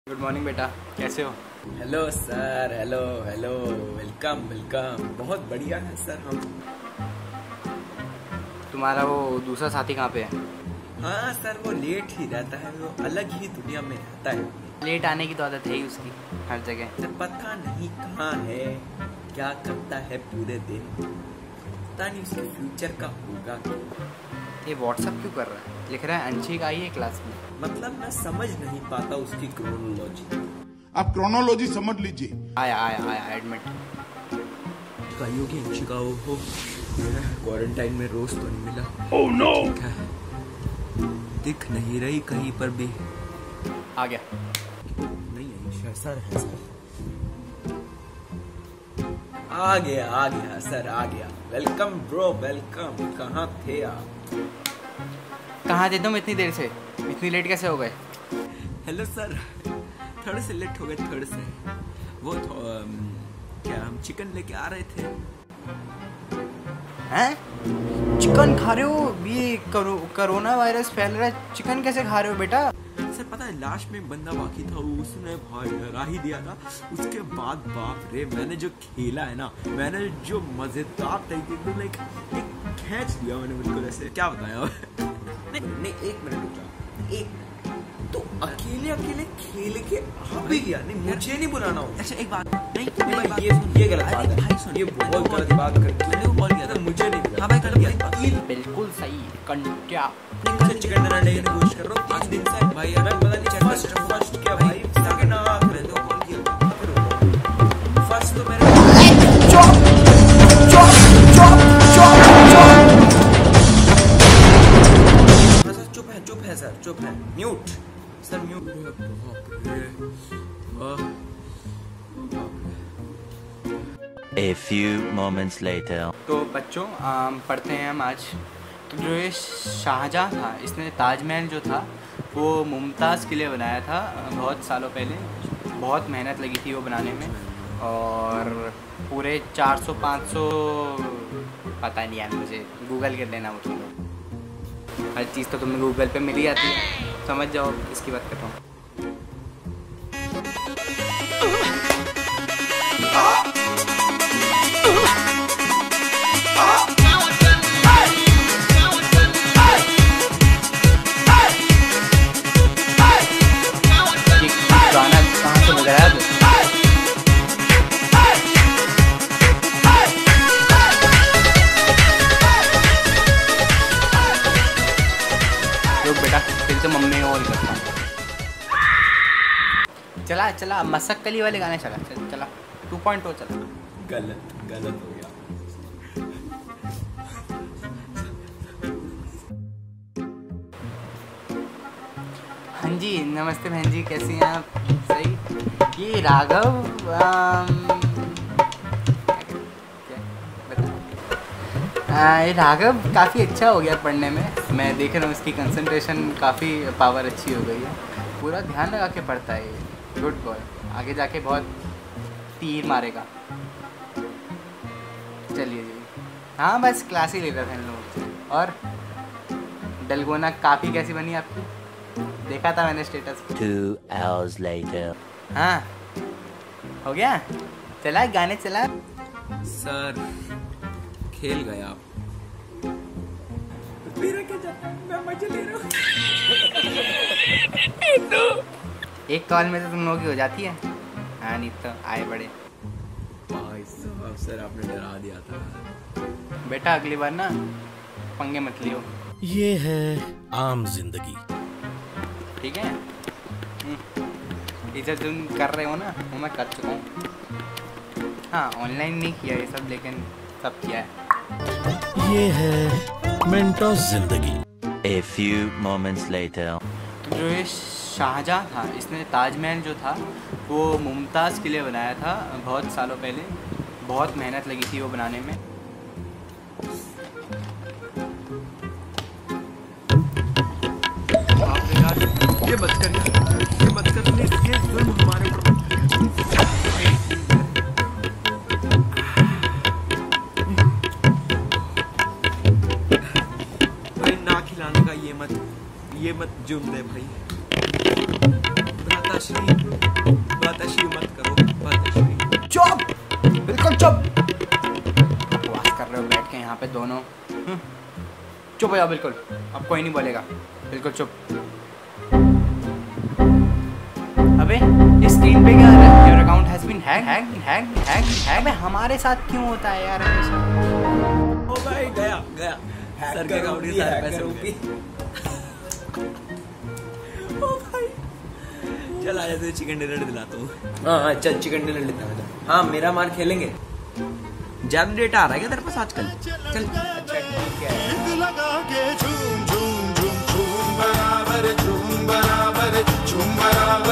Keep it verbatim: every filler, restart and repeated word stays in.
Good morning बेटा, कैसे हो? Hello sir, hello hello, welcome welcome. बहुत बढ़िया है सर हम। तुम्हारा वो दूसरा साथी कहाँ पे है? हाँ सर, वो लेट ही रहता है, वो अलग ही दुनिया में रहता है। लेट आने की तो आदत है ही उसकी हर जगह। सर पता नहीं कहाँ है, क्या करता है पूरे दिन, पता नहीं उसके फ्यूचर का होगा क्या। ये व्हाट्सअप क्यों कर रहा है? लिख रहा है अंशिका आई है क्लास में। मतलब मैं समझ नहीं पाता उसकी क्रोनोलॉजी। आप क्रोनोलॉजी समझ लीजिए। आया आया आया एडमिट। कहीं होगी अंशिका, हो क्वारंटाइन में रोज तो नहीं मिला। Oh no. दिख नहीं रही कहीं पर भी। आ गया। नहीं है सर, है सर। आ गया आ गया सर, आ गया। Welcome bro, welcome. कहाँ थे आप? कहाँ थे तुम इतनी देर से? इतनी लेट कैसे हो गए? हेलो सर, थोड़े से लेट हो गए, थोड़े से। वो तो um, क्या हम चिकन लेके आ रहे थे। हैं? चिकन खा रहे हो? ये करो, कोरोना वायरस फैल रहा है, चिकन कैसे खा रहे हो बेटा? सर पता है, लास्ट में बंदा बाकी था, उसने भाई डरा ही दिया था। उसके बाद बाप रे, मैंने जो खेला है ना, मैंने जो मजेदार तरीके से लाइक एक खींच दिया मैंने, बिल्कुल ऐसे। क्या बताया? नहीं नहीं, एक मिनट रुक जाओ, एक तो अकेले अकेले खेल के आ भी गया। नहीं, मुझे नहीं बुलाना हो। अच्छा एक बात, नहीं नहीं भाई, ये ये गलत बात है, ये बहुत गलत बात कर। मैंने वो कॉल किया था, मुझे नहीं। हाँ भाई कल किया। बिल्कुल सही कंट्या। चिकन डिनर लेने की कोशिश कर रहा हूँ पाँच दिन से भाई। मैं पता नहीं चल फर्स्ट फर्स्ट क्या भाई, सेकंड मैंने तो कॉल किया। फर्स्ट तो मेरे chop chop chop chop chop. Sir चुप है, चुप है सर, चुप है। Mute sir, mute. बाप रे। A few moments later. तो बच्चों आम, पढ़ते हैं हम आज। तो जो ये शाहजहाँ था, इसने ताजमहल जो था वो मुमताज़ के लिए बनाया था बहुत सालों पहले। बहुत मेहनत लगी थी वो बनाने में, और पूरे चार सौ पाँच सौ पता नहीं यार, मुझे गूगल कर लेना वो तुम लोग। हर चीज़ तो तुम्हें गूगल पे मिल ही जाती है, समझ जाओ इसकी बात कर रहा हूँ। गाना कहाँ से बज रहा है? बेटा फिर से मम्मी को कॉल करता हूँ। चला चला मसक्कली वाले गाने चला चल, चला टू पॉइंट ओ चला। गलत गलत हो गया। हाँ जी, नमस्ते बहन जी, कैसी हैं आप? सही। ये राघव आम, आ, ये राघव काफ़ी अच्छा हो गया पढ़ने में। मैं देख रहा हूँ इसकी कंसंट्रेशन काफ़ी पावर अच्छी हो गई है, पूरा ध्यान लगा के पढ़ता है ये। गुड बॉय, आगे जाके बहुत तीर मारेगा। चलिए जी, हाँ बस क्लास ही लेता था इन लोगों से। और डलगोना काफ़ी कैसी बनी आपकी? देखा था मैंने स्टेटस। Two hours later. हाँ हो गया, चला गाने चला। सर खेल गए आप। मेरा क्या जाता है, मैं मजे ले रहा हूँ। एक कॉल में तो तुम लोगों की हो जाती है। हाँ नहीं तो आए बड़े। भाई साहब, सर आपने डरा दिया था। बेटा अगली बार ना पंगे मत लियो। ये है आम जिंदगी। ठीक है, ये सब तुम कर रहे हो ना, वो मैं कर चुका हूँ। हाँ ऑनलाइन नहीं किया ये सब, लेकिन सब किया है। ये है मेंटोस जिंदगी। A few moments later. तो जो ये शाहजहाँ था, इसने ताजमहल जो था वो मुमताज़ के लिए बनाया था बहुत सालों पहले। बहुत मेहनत लगी थी वो बनाने में। ये मत कर यार, ये मत कर प्लीज, ये जुल्म हमारे ऊपर। भाई ना खिलाने का ये मत, ये मत जुर्म दे भाई। भ्राताश्री बदतशी मत करो, बदतशी। चुप, बिल्कुल चुप। बकवास कर रहे हो बैठ के यहाँ पे दोनों। हम्म, चुप हो जाओ बिल्कुल, अब कोई नहीं बोलेगा, बिल्कुल चुप। अबे इस स्क्रीन पे क्या आ रहा है? Your account has been hack hack hack hack hack. अबे हमारे साथ क्यों होता है यार ऐसा? ओ भाई गया गया सर के अकाउंट ही सारे पैसे रुपी। ओ भाई चल आजा, तुझे चिकन डिनर दिलाता हूँ। हाँ हाँ चल चिकन डिनर लेते हैं। हाँ मेरा मार खेलेंगे। ज्यादा डेटा आ रहा है क्या तेरे पास आजकल? चल अच्छा ठीक है। लगा के झूम झूम झूम झूम बराबर झूम बराबर झूम बराबर